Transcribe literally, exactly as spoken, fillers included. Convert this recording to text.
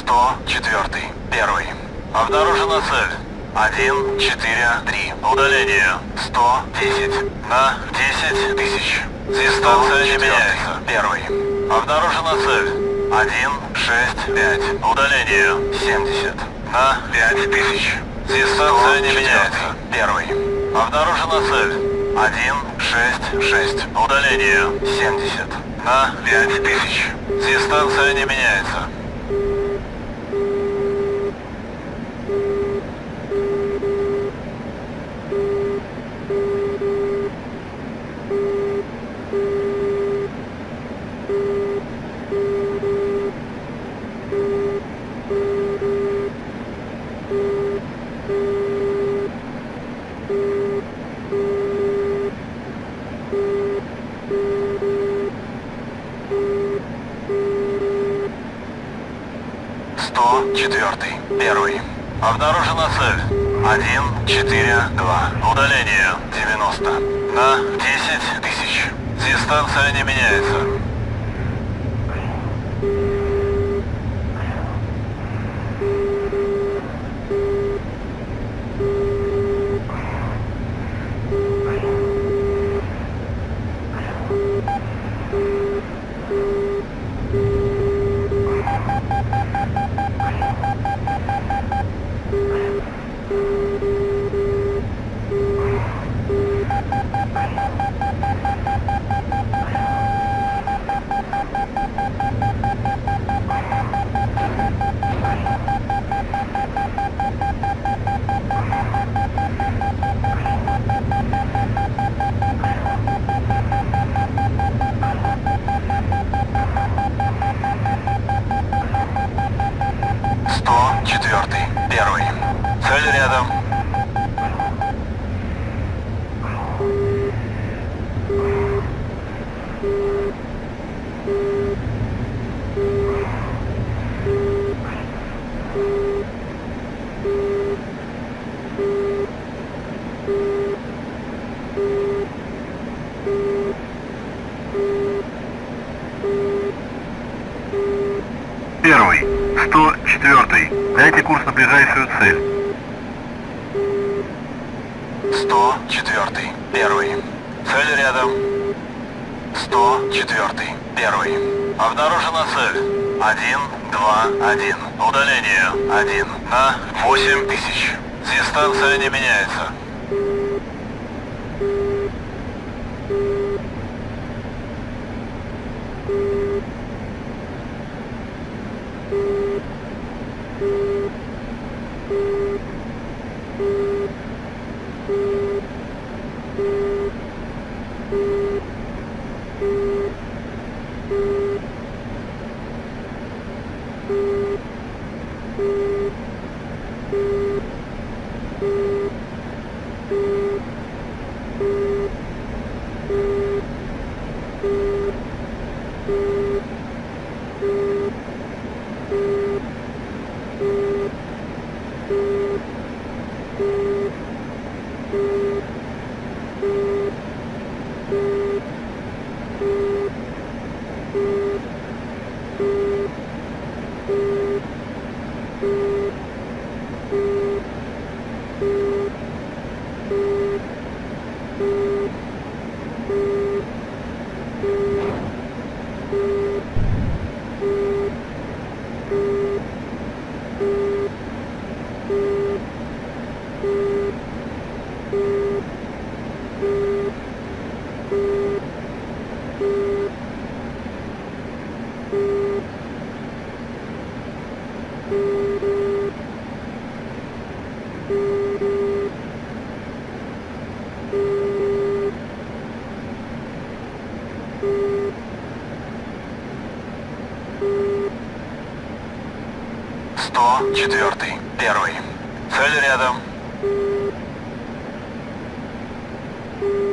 сто четыре. Первый. Обнаружена цель. один, четыре, три. Удаление. сто десять. На десять тысяч. Дистанция не меняется. Первый. Обнаружена цель. один, шесть, пять. Удаление. семьдесят. На пять тысяч. Дистанция не меняется. Первый. Обнаружена цель. один, шесть, шесть. Удаление. семьдесят. На пять тысяч. Дистанция не меняется. сто четыре. Первый. Обнаружена цель. один, четыре, два. Удаление. девяносто. На десять тысяч. Дистанция не меняется. сто четыре. Первый. Цель рядом. Первый. сто четыре. Дайте курс на ближайшую цель. сто четыре. Первый. Цель рядом. сто четыре. Первый. Обнаружена цель. один, два, один. Удаление. один. На восемь тысяч. Дистанция не меняется. сто четыре. Первый. Цель рядом.